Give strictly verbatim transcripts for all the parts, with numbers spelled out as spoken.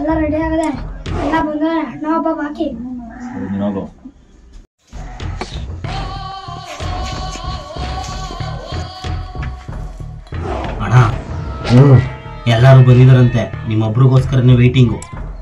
ಎಲ್ಲ ರೆಡಿ ಆಗದೆ ಎಲ್ಲ ಬಂದ್ರೆ ಅಣ್ಣ ಒಬ್ಬ ಬಾಕಿ ಹೋಗು ಅಣ್ಣ ಎಲ್ಲರೂ ಬಂದಿದಾರಂತೆ ನಿಮ್ಮೊಬ್ರಿಗೋಸ್ಕರನೇ ವೇಟಿಂಗು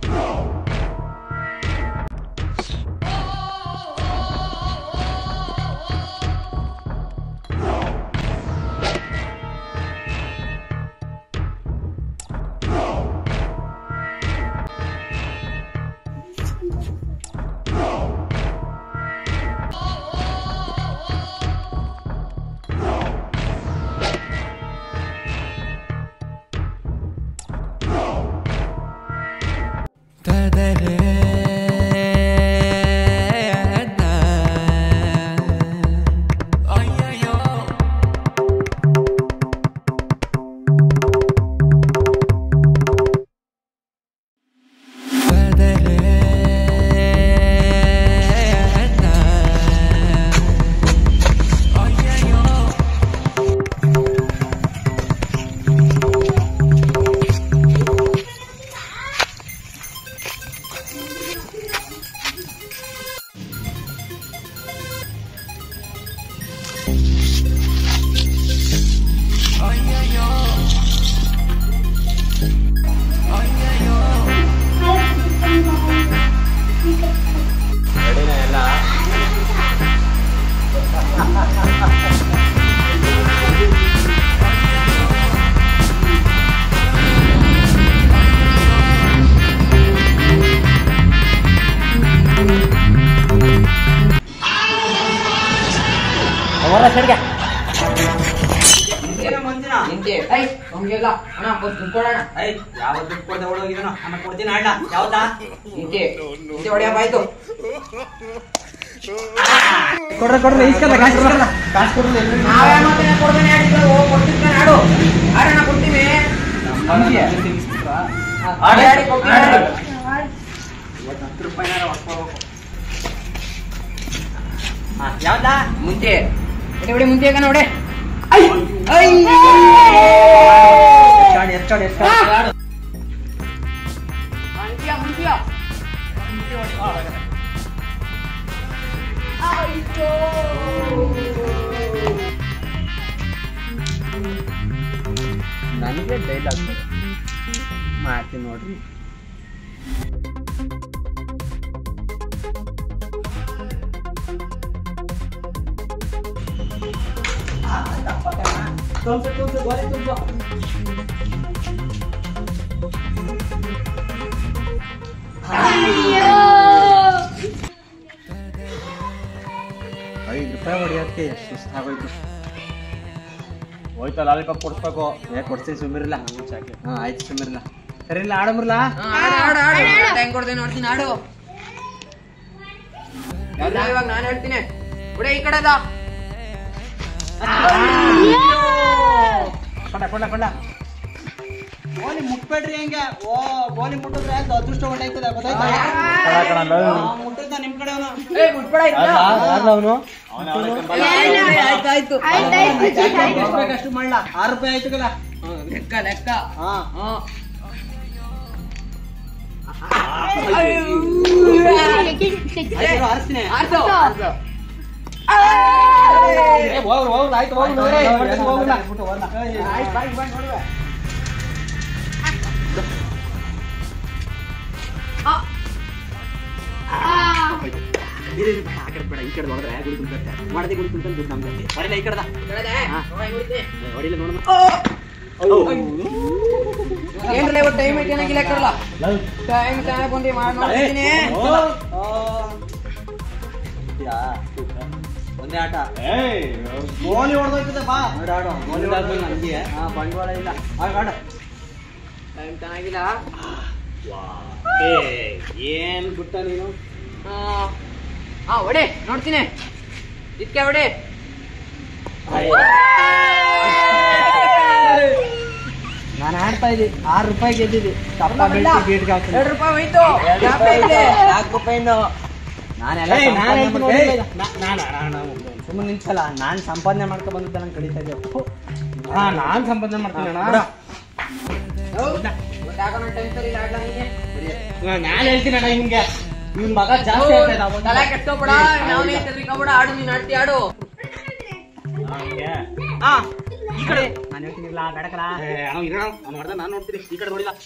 ಕೊಡ್ರೆ ಕೊಡ್ರೆ ಇಸ್ಕಲ್ಲ ಕಾಸು ಕೊಡಲ್ಲ ಕಾಸು ಕೊಡಲ್ಲ ನಾವೇ ಮತ್ತೆ ಕೊಡ್ತೇನೆ ಆಡಿದ್ರು ಓ ಕೊಡ್ತಿರ್ತಾನೆ ಆಡು ಆಡೋಣ ಕೊಡ್ತೀವಿ ಆಡಿ ಆಡಿ ಕೊಡ್ತೀನಿ ಹತ್ತು ರೂಪಾಯಿನಾರ ಹೊಡ್ಕೋಬೇಕು ಹಾ ಯಾವ್ದಾ ಮುಂಚೆ ಎಡೆ ಹೊಡೆ ಮುಂಚೆ ಈಗ ನೋಡೆ ಐ ಐ ಎಷ್ಟಾಡಿ ಎಷ್ಟಾಡಿ ಎಷ್ಟಾಡಿ ಮುಂಚಿಯ ಮುಂಚಿಯ ಮುಂಚೆ ಹೊಡ್ಕೋ ನನಗೆ ಡೈಲಾಗ್ ಮಾಡ್ತೀನಿ ನೋಡ್ರಿ ಐದು ರೂಪಾಯಿ ಹೊಡಿಯೋಕ್ಕೆ ಸುಸ್ತಾಗೋಯ್ತು ಹೋಯ್ತು ಲಾಲಿಪಾಪ್ ಕೊಡ್ಸ್ಬೇಕು ಯಾಕೆ ಕೊಡ್ತೀನಿ ಸುಮ್ಮಿರಲ್ಲ ಹಾ ಆಯ್ತು ಸುಮ್ಮಿರಲ್ಲ ಸರಿ ಇಲ್ಲ ಆಡಮ್ರಲ್ಲ ಹೆಂಗ್ ಕೊಡ್ತೇನೆ ನೋಡ್ತೀನಿ ಆಡು ಇವಾಗ ನಾನು ಹೇಳ್ತೀನಿ ಬಿಡ ಈ ಕಡೆ ಕೊಂಡ ಕೊಂಡ ಕೊಂಡ ಗೋಲಿ ಮುಟ್ಬೇಡ್ರಿ ಹೆಂಗೆ ಓ ಗೋಲಿ ಮುಟ್ಟಿದ್ರೆ ಅದು ಅದೃಷ್ಟ ಹೊಂಟಾಯ್ತದ ಮುಟ್ಟಿದ್ದ ನಿಮ್ ಕಡೆ ಅವನು ಅಷ್ಟು ಮಾಡ್ಲ ಆರು ರೂಪಾಯಿ ಆಯ್ತು ಕಲ ಲೆಕ್ಕ ಲೆಕ್ಕ ಆರಿಸ್ತೀನಿ ಆಯ್ತು ಬೇಡ ಈ ಕಡೆ ಹೊಡೆದ್ರೆ ಗುಡಿ ಕುಂತತ್ತೆ ಮಾಡದೆ ಗುಡಿ ಕುಂತ ದುಡ್ಡು ನಮ್ಗೆ ಹೊಡಿಲ್ಲ ಈ ಕಡೆದ ಹೊಡಿಲ್ಲ ನೋಡೋಣ ಏನ್ರಲ್ಲ ಇವತ್ತು ಟೈಮ್ ಐತಿ ಏನಾಗಿಲ್ಲ ಕರಲ್ಲ ಟೈಮ್ ಚೆನ್ನಾಗಿ ಬಂದು ಮಾಡ್ತೀನಿ ಒಂದೇ ಆಟ ಗೋಲಿ ಹೊಡೆದೋಗ್ತದೆ ಬಾ ಆಡು ಗೋಲಿ ಹೊಡೆದ್ಮೇಲೆ ನನಗೆ ಹಾ ಬಂಡವಾಳ ಇಲ್ಲ ಆಗ ಆಡ ಟೈಮ್ ಚೆನ್ನಾಗಿಲ್ಲ ಏನ್ ಬಿಟ್ಟ ನೀನು ಹಾ ಹೊಡೆ ನೋಡ್ತೀನಿ ಇದಕ್ಕೆ ಹೊಡೆ ನಾನು ಆಡ್ತಾ ಇದ್ದಿ ಆರು ರೂಪಾಯಿ ಗೆದ್ದಿದ್ದಿ ತಪ್ಪ ಬೆಳೆಸಿ ಗೇಟ್ಗೆ ಹಾಕ್ತೀನಿ ಎರಡು ರೂಪಾಯಿ ಹೋಯ್ತು ನಾಲ್ಕು ರೂಪಾಯಿನು ನಾನೆಲ್ಲ ಸುಮ್ಮನೆ ನಿಲ್ಸಲ್ಲ ನಾನು ಸಂಪಾದನೆ ಮಾಡ್ಕೊ ಬಂದಿದ್ದ ನಂಗೆ ಕಡಿತಾ ಇದ್ದೆ ಹಾ ನಾನು ಸಂಪಾದನೆ ಮಾಡ್ತೀನಿ ಅಣ್ಣ ನಾನು ಹೇಳ್ತೀನಿ ಅಣ್ಣ ನಿಮ್ಗೆ ನಿಮ್ ಮಗ ಜಾಸ್ತಿ ತಲೆ ಕೆಟ್ಟೋಗ್ಬೇಡ ನಾವೇ ತಿರ್ಗಿಕೋಬೇಡ ಆಡು ನೀನ್ ಆಡ್ತಿ ಆಡು ಹಾ ಈ ಕಡೆ ನಾನು ಹೇಳ್ತೀನಿಲ್ಲ ಗಡಕರ ನಾನು ನೋಡ್ತೀನಿ ಈ ಕಡೆ ನೋಡಿಲ್ಲ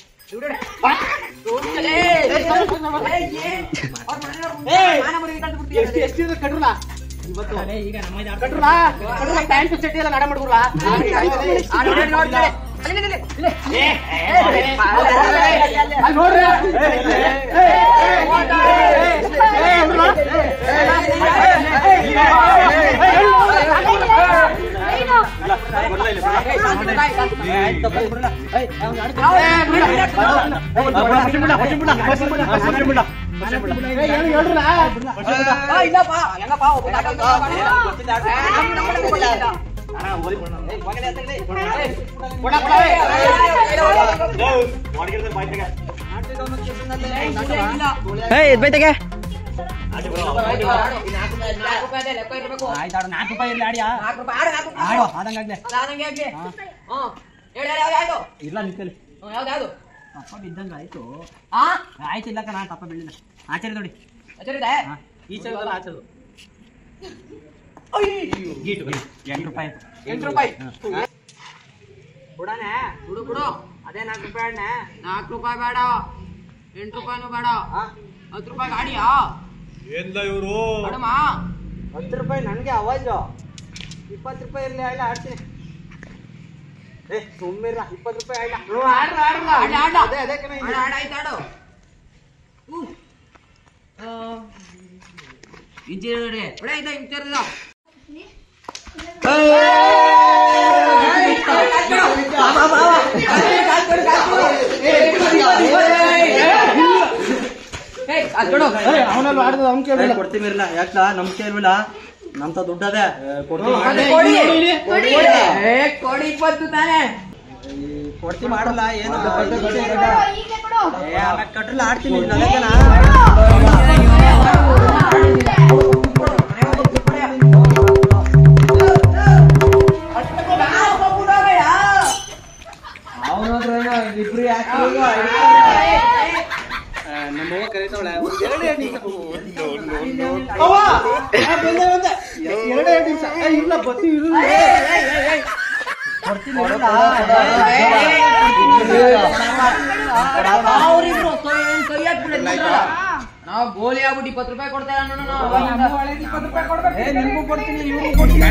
ಎಷ್ಟು ಕಟ್ರಲ್ಲ ಇವತ್ತು ಈಗ ನಮ್ಮ ಕಟ್ರಲ್ಲ ಪ್ಯಾಂಟ್ ಚಡ್ಡಿ ಎಲ್ಲ ನಾಡ ಮಾಡ್ಕೊಡ್ಲ ಬೈತೆಗೆ ಆಯ್ತಾಡು ನಾಲ್ಕು ರೂಪಾಯಿ ಇರ್ಲಿ ಆಡಿಯಾ ಆಡು ಆದಂಗಾಗ್ಲೆ ಇಲ್ಲ ನಿಂತಲ್ಲಿ ಯಾವ್ದು ತಪ್ಪ ಬಿದ್ದಂಗ ಆಯ್ತು ಆಯ್ತು ಇಲ್ಲ ಕಣ ತಪ್ಪ ಬೀಳಿಲ್ಲ ಆಚಾರಿ ನೋಡಿ ಈಚೆ ಆಚರು ಗೀಟು ಎಂಟು ರೂಪಾಯಿ ಎಂಟು ರೂಪಾಯಿ ಬಿಡನೆ ಬಿಡು ಬಿಡು ಅದೇ ನಾಲ್ಕು ರೂಪಾಯಿ ಅಣ್ಣ ನಾಲ್ಕು ರೂಪಾಯಿ ಬೇಡ ಎಂಟು ರೂಪಾಯಿನೂ ಬೇಡ ಹತ್ತು ರೂಪಾಯಿ ಗಾಡಿಯಾ ಏನ್ಲ ಇವರು ಮೇಡಮ ಹತ್ತು ರೂಪಾಯಿ ನನಗೆ ಅವಾಜು ಇಪ್ಪತ್ತು ರೂಪಾಯಿ ಇರಲಿ ಆಯ್ಲ ಆಡ್ತೀನಿ ಏ ಸುಮ್ಮಿರ ಇಪ್ಪತ್ತು ರೂಪಾಯಿ ಆಯ್ಲ ಅದೇ ಅದೇ ಕಣ ಆಡಾಯ್ತಾಡು ಇಂಚೆ ನೋಡಿ ಬಿಡ ಇದ್ದ ಇಂಚರ್ದ ಕೊಡ್ತೀವಿ ಇರಲ್ಲ ಯಾಕ ನಂಬಿಕೆ ಇರ್ಲಿಲ್ಲ ನಮ್ತ ದುಡ್ಡದೆ ಕೋಡಿ ಇಪ್ಪತ್ತು ತಾನೆ ಕೊಡ್ತಿ ಮಾಡಲ್ಲ ಏನು ಕಟ್ರಲ್ಲ ಆಡ್ತೀನಿ ಇಬ್ರು ನಮ್ಮ ಕರೀತಾವಳೆ ಇಲ್ಲ ಬತ್ತಿ ನಾವು ಗೋಲಿ ಆಗ್ಬಿಟ್ಟು ಇಪ್ಪತ್ತು ರೂಪಾಯಿ ಕೊಡ್ತಾ ಇಪ್ಪತ್ತು ರೂಪಾಯಿ ಕೊಡ್ಬೇಕು ನಿಮ್ಗೂ ಕೊಡ್ತೀನಿ ಇವ್ರಿಗೂ ಕೊಡ್ತೀನಿ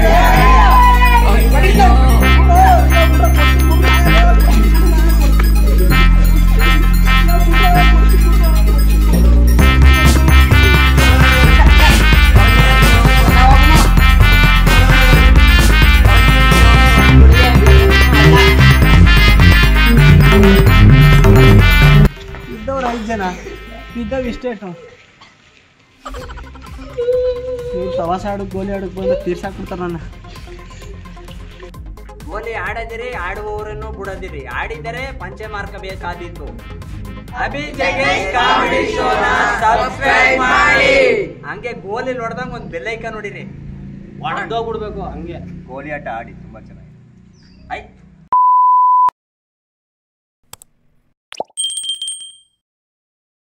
ಇದ್ದವ್ರು ಐದು ಜನ ಇದ್ದವ್ ಇಷ್ಟೇಟು ಇವ್ರು ಸವಾಸ ಆಡಕ್ ಗೋಲಿ ಆಡಕ್ ಬಂದ ತೀರ್ಸಾಕ್ಬಿಡ್ತಾರ ನನ್ನ ಗೋಲಿ ಆಡದಿರಿ ಆಡುವವರನ್ನು ಬಿಡದಿರಿ ಆಡಿದರೆ ಪಂಚೆ ಮಾರ್ಕಬೇಕಾದೀತು ಅಭಿಜಗ್ಗೇಶ್ ಕಾಮಿಡಿ ಶೋನ ಸಬ್ಸ್ಕ್ರೈಬ್ ಮಾಡಿ ಹಂಗೆ ಗೋಲಿ ನೋಡ್ದಂಗ ಒಂದ್ ಬೆಲ್ಲೈಕ ನೋಡಿರಿ ಹೊಡೆದೋಗ್ಬಿಡ್ಬೇಕು ಹಂಗೆ ಗೋಲಿ ಆಟ ಆಡಿ ತುಂಬಾ ಚೆನ್ನಾಗಿ ಆಯ್ತು